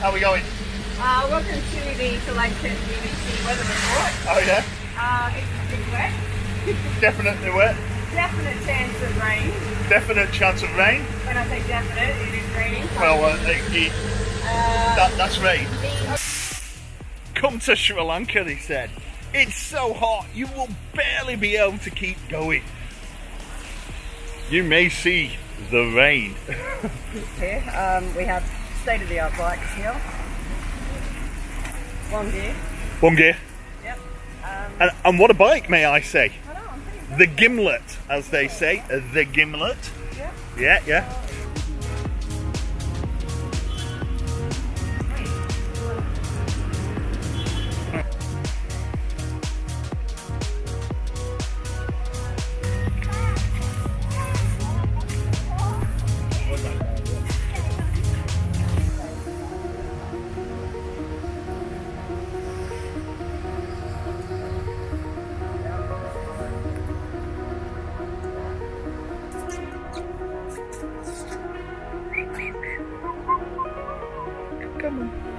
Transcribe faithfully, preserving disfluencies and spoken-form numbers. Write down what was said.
How are we going? Uh, welcome to the Lanka B B C weather report. Oh yeah? Uh, it's been wet. Definitely wet. Definite chance of rain. Definite chance of rain. When I say definite, it is raining. Well, uh, it, it, uh, that, that's rain. Come to Sri Lanka, they said. It's so hot, you will barely be able to keep going. You may see the rain. Here, um, we have state-of-the-art bikes here. One gear. One gear. Yep. Um, And, and what a bike, may I say? I know, I'm pretty good. The gimlet, as they say. The gimlet. Yeah. Yeah, yeah. Come on.